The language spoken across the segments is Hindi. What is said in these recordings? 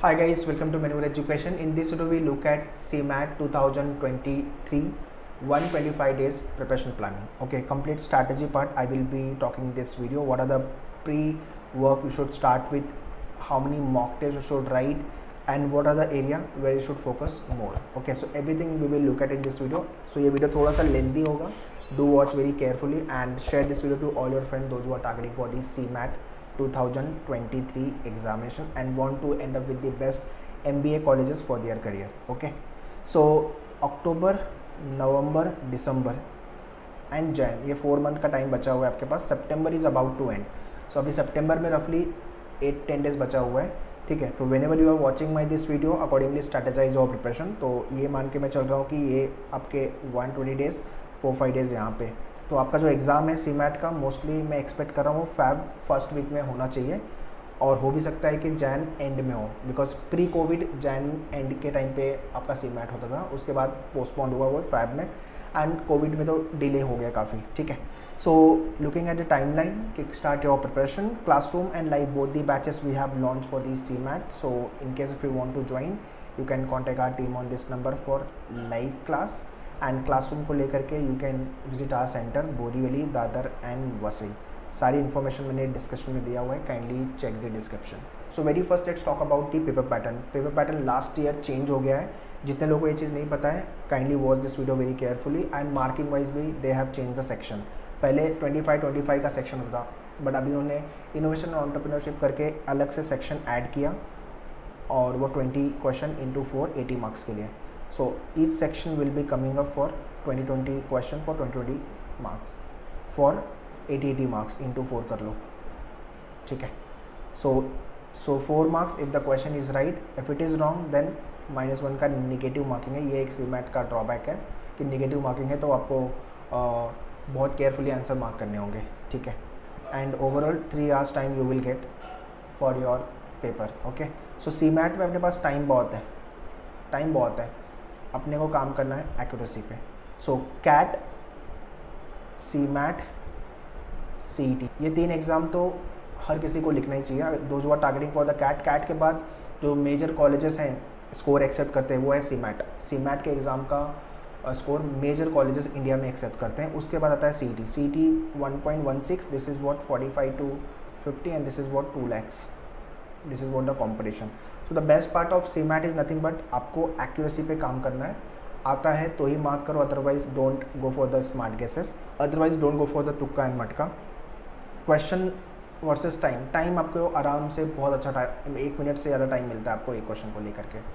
Hi guys, welcome to Manure Education. In this video we look at CMAT 2023 125 days preparation planning. Okay, complete strategy part I will be talking in this video. What are the pre-work you should start with, how many mock tests you should write, and what are the area where you should focus more. Okay, so everything we will look at in this video. So ये video थोड़ा सा lengthy होगा. Do watch very carefully and share this video to all your friends, those who are targeting for the CMAT 2023 examination and want to end up with the best MBA colleges for their career. Okay, so October, November, December and Jan, ये 4 मंथ का टाइम बचा हुआ है आपके पास. September is about to end. So अभी September में roughly 8-10 days बचा हुआ है. ठीक है, तो whenever you are watching my this video, accordingly strategize your preparation. तो ये मान के मैं चल रहा हूँ कि ये आपके 120 days 4-5 days यहाँ पे. तो आपका जो एग्ज़ाम है सीमैट का मोस्टली मैं एक्सपेक्ट कर रहा हूँ फैब फर्स्ट वीक में होना चाहिए, और हो भी सकता है कि जैन एंड में हो, because pre covid Jan end के टाइम पे आपका सीमैट होता था, उसके बाद पोस्टपोन हुआ वो फैब में, एंड कोविड में तो डिले हो गया काफ़ी. ठीक है, so looking at the timeline, kick start your preparation. Classroom and live both the batches we have launch for the CMAT. So in case if you want to join you can contact our team on this number for live class. And classroom को लेकर के you can visit our centre Borivali, Dadar and Vasai. सारी इन्फॉर्मेशन मैंने डिस्क्रिप्शन में दिया हुआ है, kindly check the description. So very first let's talk about the paper pattern. Paper pattern last year change हो गया है. जितने लोगों को ये चीज़ नहीं पता है, kindly watch this video very carefully. And marking wise भी they have change the section. पहले 25 का सेक्शन होता, बट अभी उन्होंने इनोवेशन और एंटरप्रेन्योरशिप करके अलग से सेक्शन ऐड किया, और वो 20 क्वेश्चन इंटू 4 80 मार्क्स के लिए. So each section will be coming up for 20 question for 20 marks for 80 marks into 4 कर लो. ठीक है, so 4 marks if the question is right. If it is wrong then -1 का नेगेटिव मार्किंग है. ये एक सीमैट का ड्रॉबैक है कि नेगेटिव मार्किंग है, तो आपको बहुत केयरफुली आंसर मार्क करने होंगे. ठीक है, and overall 3 hours time you will get for your paper. Okay, so CMAT में अपने पास टाइम बहुत है, अपने को काम करना है एक्यूरेसी पे. सो कैट, सीमैट, सीईटी, ये 3 एग्ज़ाम तो हर किसी को लिखना ही चाहिए. दो जो are targeting for the CAT के बाद जो मेजर कॉलेजेस हैं स्कोर एक्सेप्ट करते हैं वो है सीमैट. सीमैट के एग्ज़ाम का स्कोर मेजर कॉलेजेस इंडिया में एक्सेप्ट करते हैं. उसके बाद आता है CET 1.16. This is what 45 to 50 and this is what 2 lakhs. This is what the competition. So the best part of CMAT is nothing but आपको एक्यूरेसी पे काम करना है. आता है तो ही मार्क करो, otherwise don't go for the smart guesses, otherwise don't go for the तुक्का एंड मटका. क्वेश्चन वर्सेस टाइम आपको आराम से बहुत अच्छा टाइम, 1 मिनट से ज़्यादा टाइम मिलता है आपको एक क्वेश्चन को लेकर के.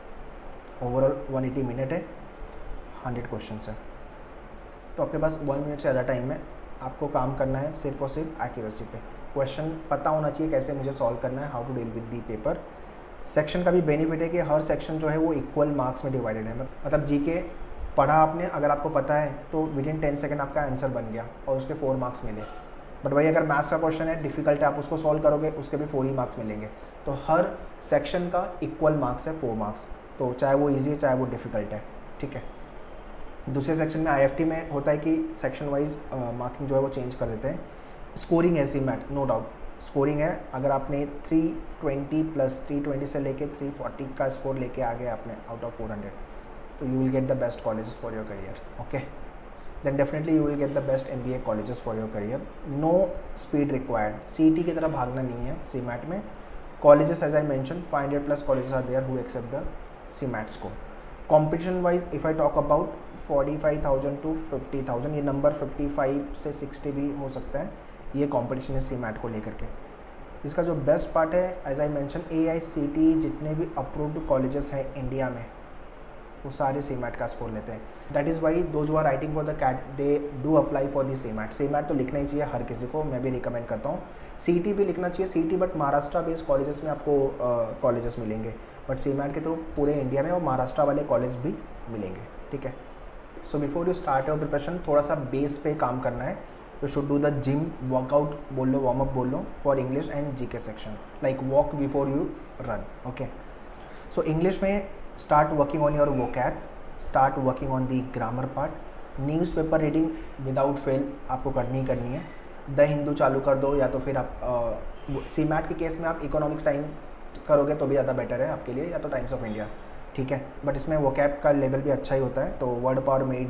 ओवरऑल 180 मिनट है, 100 क्वेश्चन है, तो आपके पास 1 मिनट से ज़्यादा टाइम है. आपको काम करना है सिर्फ और सिर्फ एक्यूरेसी पे. क्वेश्चन पता होना चाहिए कैसे मुझे सॉल्व करना है, how to deal with the paper. Section का भी बेनिफिट है कि हर सेक्शन जो है वो इक्वल मार्क्स में डिवाइडेड है. मतलब जीके पढ़ा आपने, अगर आपको पता है तो विदिन 10 सेकंड आपका आंसर बन गया और उसके 4 मार्क्स मिले. बट वही अगर मैथ्स का क्वेश्चन है, डिफिकल्ट है, आप उसको सॉल्व करोगे उसके भी 4 ही मार्क्स मिलेंगे. तो हर सेक्शन का इक्वल मार्क्स है, 4 मार्क्स. तो चाहे वो ईजी है चाहे वो डिफ़िकल्ट है. ठीक है, दूसरे सेक्शन में IFT में होता है कि सेक्शन वाइज मार्किंग जो है वो चेंज कर देते हैं. स्कोरिंग है सीमैट, नो डाउट स्कोरिंग है. अगर आपने 320 प्लस 320 से लेके 340 का स्कोर लेके आ गए आपने आउट ऑफ 400, तो you will get the best colleges for your career. Okay, then definitely you will get the best MBA colleges for your career. No speed required. CET की तरह भागना नहीं है सीमैट में. Colleges as I mention 500 plus colleges are there who accept the CMAT score. Competition wise if I talk about 45,000 to 50,000, ये नंबर 55 से 60 भी हो सकता है. ये कंपटीशन है सीमैट को लेकर के. इसका जो बेस्ट पार्ट है एज आई मेंशन, AICTE जितने भी अप्रूव्ड कॉलेजेस हैं इंडिया में वो सारे सीमैट का स्कोर लेते हैं. That is why those who are writing for the CAT they do apply for the CMAT. CMAT तो लिखना ही चाहिए हर किसी को, मैं भी रिकमेंड करता हूँ. CET भी लिखना चाहिए. CET but Maharashtra based colleges में आपको कॉलेजेस मिलेंगे, बट सीमैट के तो पूरे इंडिया में और महाराष्ट्र वाले कॉलेज भी मिलेंगे. ठीक है, so before you start your preparation थोड़ा सा बेस पे काम करना है. You should do the gym workout बोल लो, वार्म अप बोल लो for English and GK section, like walk before you run. Okay, so English में start working on your vocab, start working on the grammar part. Newspaper reading without fail आपको करनी है. द हिंदू चालू कर दो, या तो फिर आप सीमैट के केस में आप इकोनॉमिक्स टाइम करोगे तो भी ज़्यादा बेटर है आपके लिए, या तो टाइम्स ऑफ इंडिया, ठीक है। बट इसमें वोकैब का लेवल भी अच्छा ही होता है, तो word power made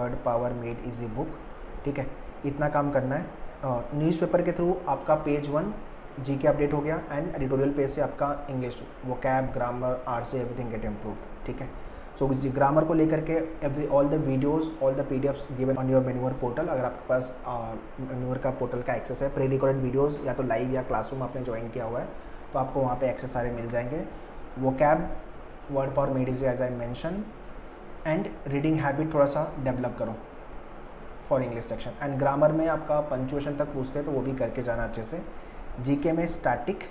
easy book, ठीक है। इतना काम करना है। न्यूज़पेपर के थ्रू आपका पेज 1 जीके अपडेट हो गया, एंड एडिटोरियल पेज से आपका English, vocab, grammar, RC, everything get improve, ठीक है। सो ग्रामर को लेकर के all the videos, all the PDFs given on your मेन्यूअर पोर्टल। अगर आपके पास मेन्यूअर का पोर्टल का एक्सेस है, प्री रिकॉर्डेड वीडियोस या तो लाइव या क्लासरूम आपने ज्वाइन किया हुआ है, तो आपको वहाँ पे एक्सेस सारे मिल जाएंगे। Vocab, word power made easy as I mention, and reading habit थोड़ा सा डेवलप करो for English section. And grammar में आपका पंचुएशन तक पूछते हैं तो वो भी करके जाना अच्छे से। जीके में स्टैटिक,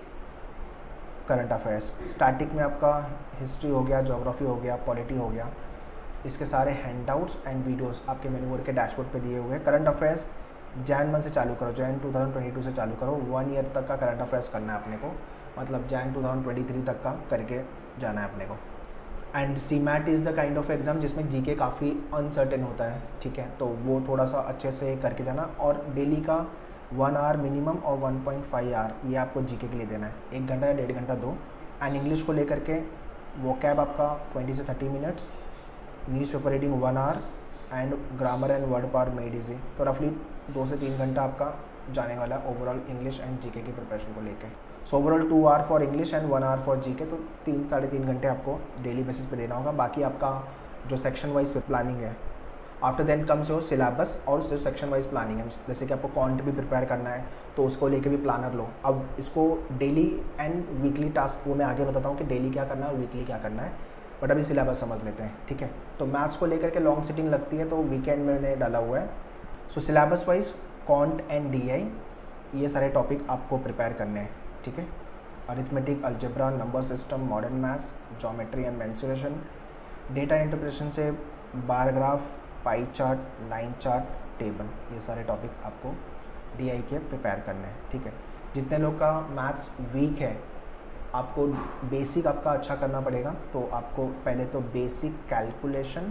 करंट अफेयर्स। स्टैटिक में आपका हिस्ट्री हो गया, ज्योग्राफी हो गया, पॉलिटी हो गया, इसके सारे हैंडआउट्स एंड वीडियोस आपके मेन्यूअर के डैशबोर्ड पे दिए हुए हैं। करंट अफेयर्स जैन मंथ से चालू करो, जैन 2022 से चालू करो। 1 ईयर तक का करंट अफेयर्स करना है अपने को, मतलब जैन 2023 तक का करके जाना है अपने को। And CMAT is the kind of exam जिसमें जीके काफ़ी अनसर्टेन होता है, ठीक है, तो वो थोड़ा सा अच्छे से करके जाना। और डेली का 1 आवर मिनिमम और 1.5 आवर ये आपको जीके के लिए देना है, 1 घंटा या 1.5 घंटा दो। एंड इंग्लिश को लेकर के वोकैब आपका 20 से 30 minutes, newspaper reading 1 hour, and grammar and word power made easy, तो रफली 2 से 3 घंटा आपका जाने वाला है ओवरऑल इंग्लिश एंड जीके की प्रिपरेशन को लेकर। So overall 2 hour for English and 1 hour for GK, तो 3-3.5 घंटे आपको डेली बेसिस पे देना होगा। बाकी आपका जो सेक्शन वाइज पे प्लानिंग है, after then comes your syllabus और जो सेक्शन वाइज प्लानिंग है, जैसे कि आपको कॉन्ट भी प्रिपेयर करना है तो उसको लेके भी प्लानर लो। अब इसको डेली एंड वीकली टास्क वो मैं आगे बताता हूँ कि डेली क्या करना है और वीकली क्या करना है, बट अभी सिलेबस समझ लेते हैं, ठीक है। तो मैथ्स को लेकर के लॉन्ग सिटिंग लगती है, तो वीकेंड में मैंने डाला हुआ है। So syllabus wise quant and DI ये सारे टॉपिक आपको प्रिपेयर करने हैं, ठीक है। Arithmetic, algebra, number system, modern maths, geometry and mensuration, data interpretation से bar graph, pie chart, line chart, table, ये सारे टॉपिक आपको डीआई के प्रिपेयर करने हैं, ठीक है। जितने लोग का मैथ्स वीक है, आपको बेसिक आपका अच्छा करना पड़ेगा, तो आपको पहले तो बेसिक कैलकुलेशन,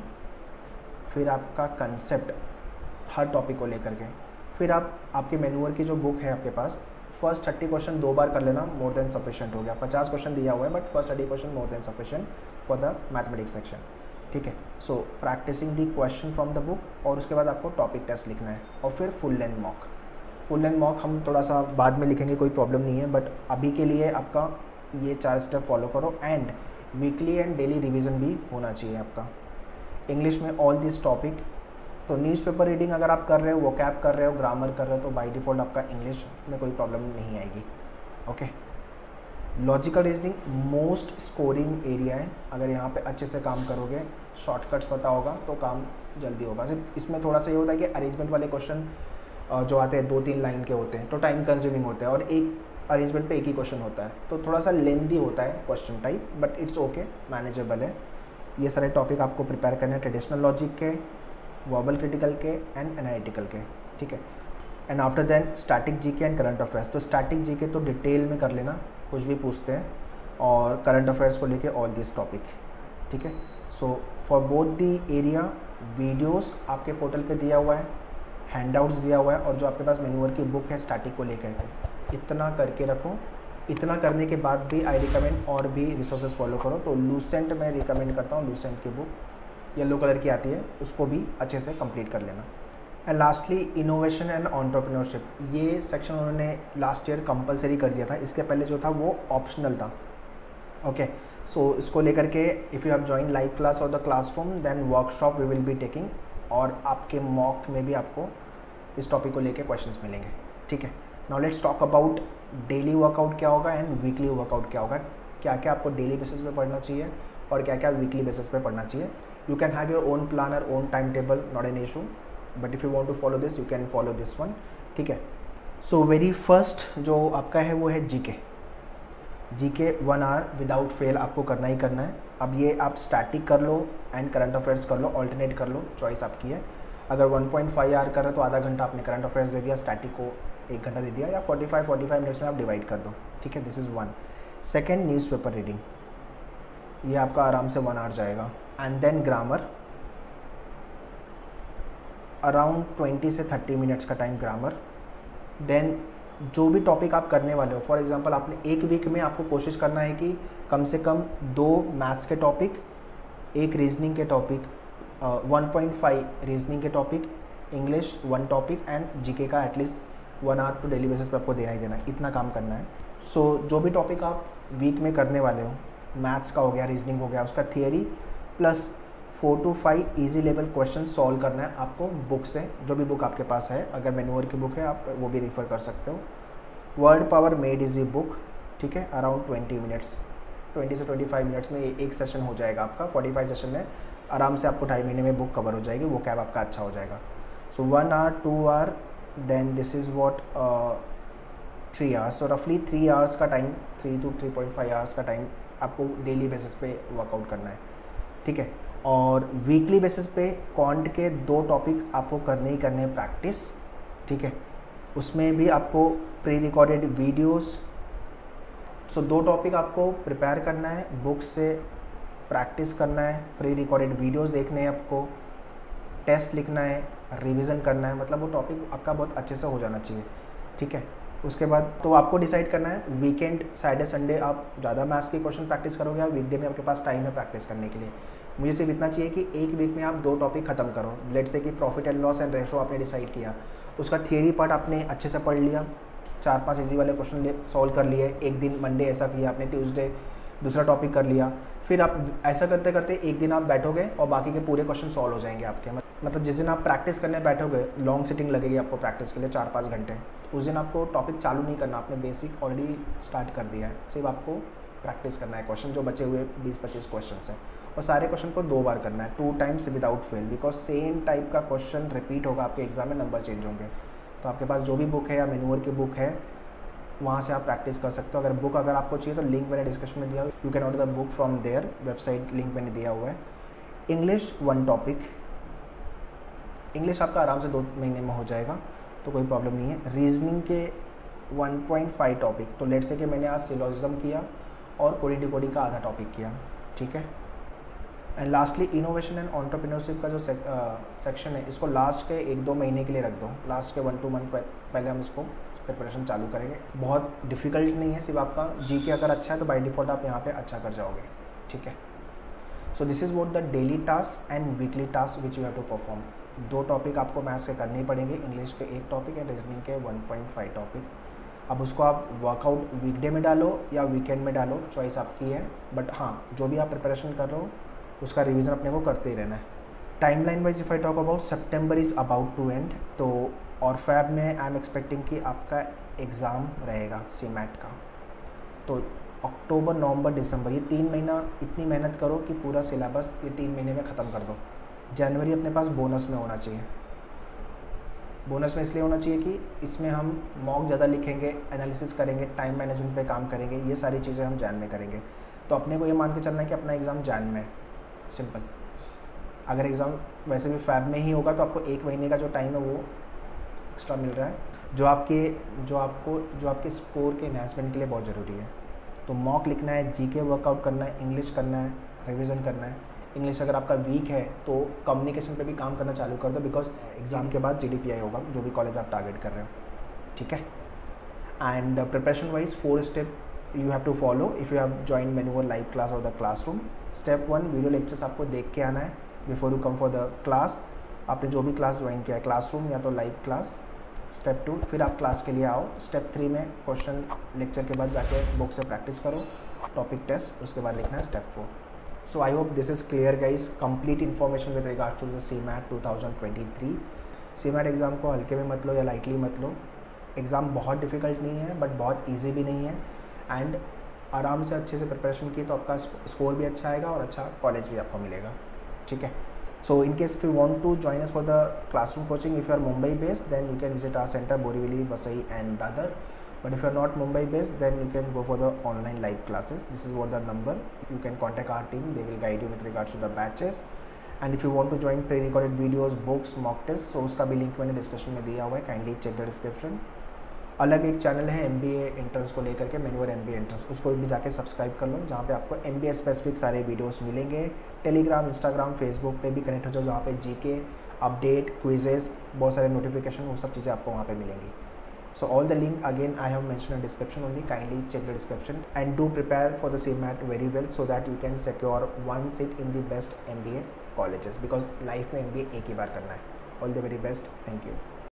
फिर आपका कंसेप्ट हर टॉपिक को लेकर के, फिर आपके मेन्यूअर की जो बुक है आपके पास, फर्स्ट 30 क्वेश्चन 2 बार कर लेना, मोर देन सफिशिएंट हो गया। 50 क्वेश्चन दिया हुआ है, but first 30 question more than sufficient for the mathematics section, ठीक है। So practicing the question from the book, और उसके बाद आपको टॉपिक टेस्ट लिखना है, और फिर फुल लेंथ मॉक हम थोड़ा सा बाद में लिखेंगे, कोई प्रॉब्लम नहीं है, बट अभी के लिए आपका ये 4 स्टेप फॉलो करो। And weekly and daily revision भी होना चाहिए आपका इंग्लिश में ऑल दिस टॉपिक। तो न्यूज़पेपर रीडिंग अगर आप कर रहे हो, वोकैब कर रहे हो, ग्रामर कर रहे हो, तो बाय डिफ़ॉल्ट आपका इंग्लिश में कोई प्रॉब्लम नहीं आएगी, okay. Logical reasoning most scoring area है, अगर यहाँ पे अच्छे से काम करोगे, शॉर्टकट्स पता होगा तो काम जल्दी होगा। सिर्फ इसमें थोड़ा सा ये होता है कि अरेंजमेंट वाले क्वेश्चन जो आते हैं 2-3 लाइन के होते हैं, तो टाइम कंज्यूमिंग होते हैं, और एक अरेंजमेंट पे एक ही क्वेश्चन होता है, तो थोड़ा सा लेंदी होता है question type, but it's okay, manageable है। ये सारे टॉपिक आपको प्रिपेयर करने हैं, ट्रेडिशनल लॉजिक के, वर्बल क्रिटिकल के, एंड एनालिटिकल के, ठीक है। And after then static GK and current affairs. तो स्टैटिक जीके तो डिटेल में कर लेना, कुछ भी पूछते हैं, और करंट अफेयर्स को लेके ऑल दिस टॉपिक, ठीक है। So for both the area videos आपके पोर्टल पे दिया हुआ है, हैंडआउट्स दिया हुआ है, और जो आपके पास मेन्यूअर की बुक है स्टैटिक को लेकर के, इतना करके रखो। इतना करने के बाद भी आई रिकमेंड और भी रिसोर्सेज फॉलो करो। तो लूसेंट मैं रिकमेंड करता हूँ, लूसेंट की बुक येलो कलर की आती है, उसको भी अच्छे से कंप्लीट कर लेना। And lastly innovation and entrepreneurship, ये सेक्शन उन्होंने लास्ट ईयर कंपलसरी कर दिया था, इसके पहले जो था वो ऑप्शनल था, ओके। सो इसको लेकर के if you have join live class और the classroom then workshop we will be taking, और आपके मॉक में भी आपको इस टॉपिक को लेके क्वेश्चंस मिलेंगे, ठीक है। Now let's talk about daily workout क्या होगा एंड वीकली वर्कआउट क्या होगा, क्या क्या आपको डेली बेसिस पे पढ़ना चाहिए और क्या क्या वीकली बेसिस पे पढ़ना चाहिए। You can have your own planner, own time table, not an issue, but if you want to follow this you can follow this one, ठीक है। सो वेरी फर्स्ट जो आपका है वो है जीके 1 आवर विदाउट फेल आपको करना ही करना है। अब ये आप स्टैटिक कर लो एंड करंट अफेयर्स कर लो, ऑल्टरनेट कर लो, चॉइस आपकी है। अगर 1.5 आवर कर रहे हो तो आधा घंटा आपने करंट अफेयर्स दे दिया, स्टैटिक को 1 घंटा दे दिया, या 45 मिनट्स में आप डिवाइड कर दो, ठीक है। This is 1। Second newspaper reading, ये आपका आराम से 1 आवर जाएगा। एंड देन ग्रामर, अराउंड 20 से 30 मिनट्स का टाइम ग्रामर। देन जो भी टॉपिक आप करने वाले हो, फॉर एग्जांपल आपने एक वीक में आपको कोशिश करना है कि कम से कम 2 मैथ्स के टॉपिक, 1 रीजनिंग के टॉपिक, 1.5 रीजनिंग के topic, English 1 topic and GK का एटलीस्ट 1 आवर तो डेली बेसिस पे आपको देना ही देना है, इतना काम करना है। सो जो भी टॉपिक आप वीक में करने वाले हो, मैथ्स का हो गया, रीजनिंग हो गया, उसका theory plus 4 to 5 easy level question solve करना है आपको बुक से, जो भी बुक आपके पास है। अगर मैन्यूअर की बुक है आप वो भी रेफ़र कर सकते हो। Word power made easy book, ठीक है, अराउंड 20 मिनट्स, 20 से 25 मिनट्स में एक सेशन हो जाएगा आपका। 45 सेशन है, आराम से आपको 2.5 महीने में बुक कवर हो जाएगी, वो कैब आपका अच्छा हो जाएगा। So 1 hour 2 hour then this is what 3 hours. So रफली 3 आवर्स का टाइम, 3 to 3.5 आवर्स का टाइम आपको डेली बेसिस पे वर्कआउट करना है, ठीक है। और वीकली बेसिस पे क्वांट के 2 टॉपिक आपको करने ही करने हैं प्रैक्टिस, ठीक है। उसमें भी आपको pre recorded videos, so 2 topic आपको प्रिपेयर करना है, बुक से प्रैक्टिस करना है, प्री रिकॉर्डेड वीडियोस देखने हैं आपको, टेस्ट लिखना है, रिवीजन करना है, मतलब वो टॉपिक आपका बहुत अच्छे से हो जाना चाहिए, ठीक है। उसके बाद तो आपको डिसाइड करना है वीकेंड, सैटरडे संडे आप ज़्यादा मैथ्स के क्वेश्चन प्रैक्टिस करोगे या वीकडे में आपके पास टाइम है प्रैक्टिस करने के लिए। मुझे सिर्फ इतना चाहिए कि एक वीक में आप 2 टॉपिक ख़त्म करो। लेट्स से कि profit and loss and ratio आपने डिसाइड किया, उसका थियरी पार्ट आपने अच्छे से पढ़ लिया, 4-5 इजी वाले क्वेश्चन सॉल्व कर लिए। एक दिन मंडे ऐसा किया आपने, ट्यूसडे दूसरा टॉपिक कर लिया, फिर आप ऐसा करते करते एक दिन आप बैठोगे और बाकी के पूरे क्वेश्चन सॉल्व हो जाएंगे आपके। मतलब जिस दिन आप प्रैक्टिस करने बैठोगे, लॉन्ग सिटिंग लगेगी आपको प्रैक्टिस के लिए 4-5 घंटे, उस दिन आपको टॉपिक चालू नहीं करना, आपने बेसिक ऑलरेडी स्टार्ट कर दिया है, सिर्फ आपको प्रैक्टिस करना है क्वेश्चन जो बचे हुए 20-25 क्वेश्चन हैं, और सारे क्वेश्चन को 2 बार करना है, 2 times without fail, because same type का क्वेश्चन रिपीट होगा आपके एग्जाम में, नंबर चेंज होंगे। तो आपके पास जो भी बुक है या मैन्यूअर की बुक है वहाँ से आप प्रैक्टिस कर सकते हो। अगर आपको चाहिए तो लिंक मैंने डिस्क्रिप्शन में दिया हुआ, you can order the book from there, website link मैंने दिया हुआ है। इंग्लिश 1 टॉपिक, इंग्लिश आपका आराम से 2 महीने में हो जाएगा, तो कोई प्रॉब्लम नहीं है। रीजनिंग के 1.5 टॉपिक, तो लेट्स से कि मैंने आज सिलोजिज्म किया और कोडी डिकोडी का आधा टॉपिक किया, ठीक है। And lastly innovation and entrepreneurship का जो सेक्शन है, इसको लास्ट के 1-2 महीने के लिए रख दो, लास्ट के 1-2 मंथ पहले हम इसको प्रिपरेशन चालू करेंगे। बहुत डिफिकल्ट नहीं है, सिर्फ आपका जीके अगर अच्छा है तो बाय डिफ़ॉल्ट आप यहाँ पे अच्छा कर जाओगे, ठीक है। So this is what the daily task and weekly task which you have to perform. 2 topic आपको मैथ्स के करने ही पड़ेंगे, इंग्लिश के 1 टॉपिक एंड रीजनिंग के 1.5 टॉपिक। अब उसको आप वर्कआउट वीकडे में डालो या वीकेंड में डालो, चॉइस आपकी है, बट हाँ जो भी आप प्रिपरेशन कर रहे हो उसका रिवीजन अपने को करते ही रहना है। Timeline wise if I talk about, September is about to end, तो और फैब में आई एम एक्सपेक्टिंग कि आपका एग्ज़ाम रहेगा सीमैट का, तो अक्टूबर, नवंबर, दिसंबर, ये 3 महीना इतनी मेहनत करो कि पूरा सिलेबस ये 3 महीने में ख़त्म कर दो। जनवरी अपने पास बोनस में होना चाहिए, बोनस में इसलिए होना चाहिए कि इसमें हम मॉक ज़्यादा लिखेंगे, एनालिसिस करेंगे, टाइम मैनेजमेंट पे काम करेंगे, ये सारी चीज़ें हम जैन में करेंगे। तो अपने को ये मान के चलना है कि अपना एग्ज़ाम जैन में, सिंपल। अगर एग्ज़ाम वैसे भी फैब में ही होगा तो आपको 1 महीने का जो टाइम है वो एक्स्ट्रा मिल रहा है, जो आपके स्कोर के एनहांसमेंट के लिए बहुत ज़रूरी है। तो मॉक लिखना है, जीके वर्कआउट करना है, इंग्लिश करना है, रिवीजन करना है। इंग्लिश अगर आपका वीक है तो कम्युनिकेशन पे भी काम करना चालू कर दो, बिकॉज एग्ज़ाम के बाद GDPI होगा, जो भी कॉलेज आप टारगेट कर रहे हो, ठीक है। एंड प्रिपरेशन वाइज 4 स्टेप you have to follow if you have join मैन्यूअर लाइव क्लास और the classroom. Step 1, video lectures आपको देख के आना है before you come for the class. आपने जो भी क्लास ज्वाइन किया है, क्लासरूम या तो लाइव क्लास। स्टेप 2, फिर आप क्लास के लिए आओ। स्टेप 3 में क्वेश्चन लेक्चर के बाद जाके बुक से प्रैक्टिस करो, टॉपिक टेस्ट, उसके बाद लिखना है step 4। So I hope this is clear guys, complete information with regards to the CMAT 2023। CMAT exam को हल्के में मत लो या लाइटली मत लो। एग्ज़ाम बहुत डिफिकल्ट नहीं है बट बहुत ईजी भी नहीं है, एंड आराम से अच्छे से प्रिपरेशन की तो आपका स्कोर भी अच्छा आएगा और अच्छा कॉलेज भी आपको मिलेगा, ठीक है। So in case if you want to join us for the classroom coaching, if you are Mumbai based, then you can visit our center Borivali, Vasai and Dadar. But if you are not Mumbai based, then you can go for the online live classes. This is what the number. You can contact our team. They will guide you with regards to the batches. And if you want to join pre-recorded videos, books, mock tests, so उसका भी लिंक मैंने डिस्क्रिप्शन में दिया हुआ है, काइंडली चेक द डिस्क्रिप्शन। अलग एक चैनल है MBA एंट्रेंस को लेकर के, मैन्यूअर MBA एंट्रेंस, उसको भी जाके सब्सक्राइब कर लो, जहाँ पे आपको MBA स्पेसिफिक सारे वीडियोस मिलेंगे। टेलीग्राम, इंस्टाग्राम, फेसबुक पे भी कनेक्ट हो जाओ, जहाँ पे GK अपडेट, क्विजेस, बहुत सारे नोटिफिकेशन, वो सब चीज़ें आपको वहाँ पे मिलेंगी। So all the link again I have mentioned in description only. Kindly check the description and do prepare for the CMAT very well so that you can secure one seat in the best MBA colleges, because life में MBA एक ही बार करना है. All the very best. Thank you.